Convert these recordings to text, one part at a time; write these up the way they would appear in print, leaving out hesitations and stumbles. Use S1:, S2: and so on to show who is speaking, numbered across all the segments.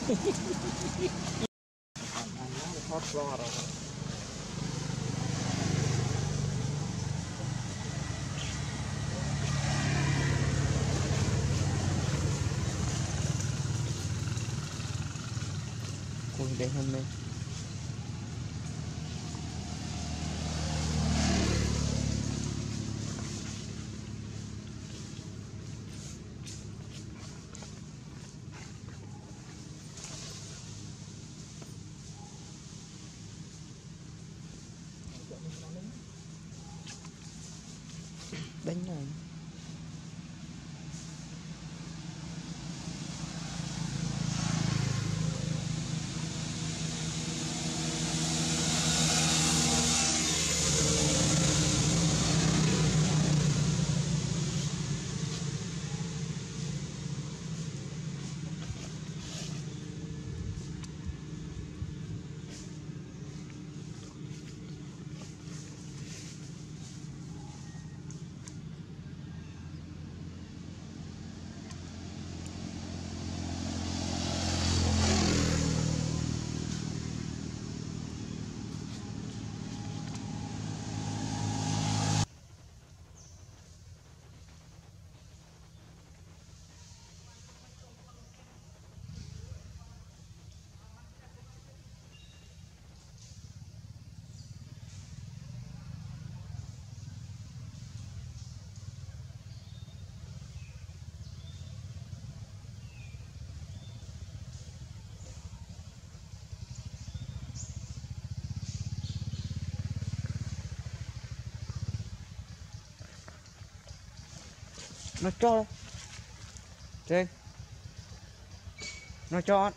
S1: hot floor rồi. Cùng để hôm nay đánh này nó cho trên nó cho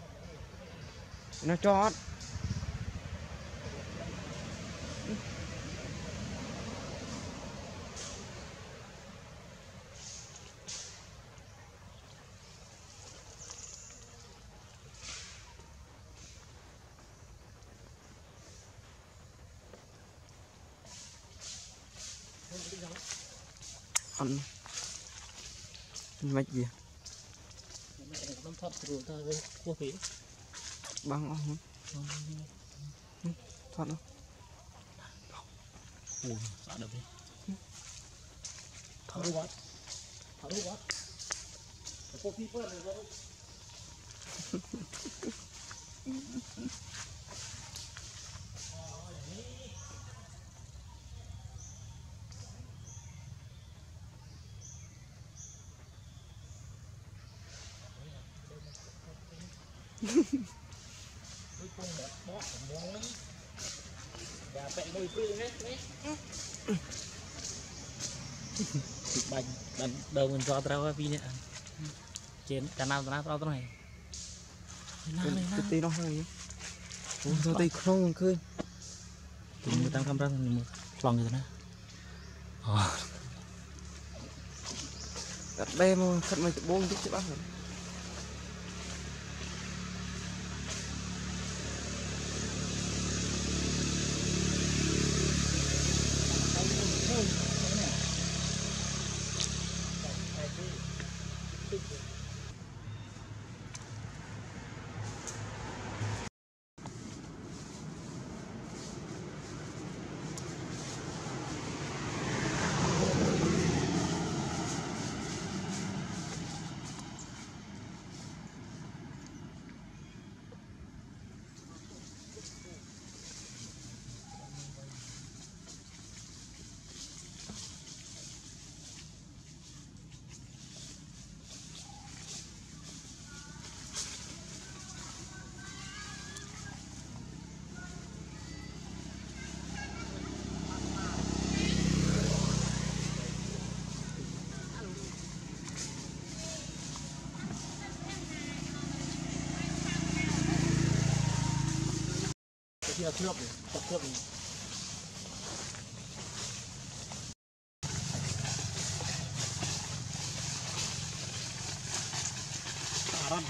S1: ăn mạch gì
S2: Không thoát rồi ta với cua phí
S1: băng không thoát đâu
S2: ủa sao được đi thở quá cua phí bớt rồi đó và vẹn đôi phư đấy bánh đầu mình cho tao vì nè trên cả nào tao này
S1: cái tí nó hay sao tí không khơi
S2: mình tăng camera mình lòng như thế này
S1: đặt đây mà thật mày buông chút chứ bác
S2: khi là cướp tập cướp rắn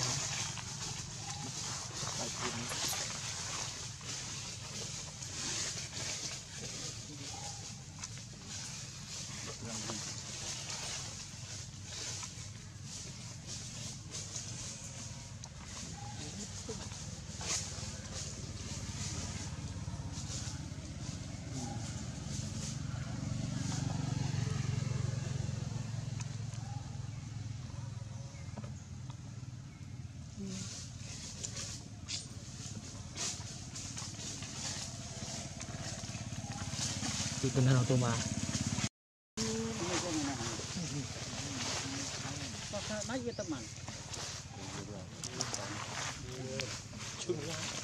S2: itu nào tôi mà nói với tâm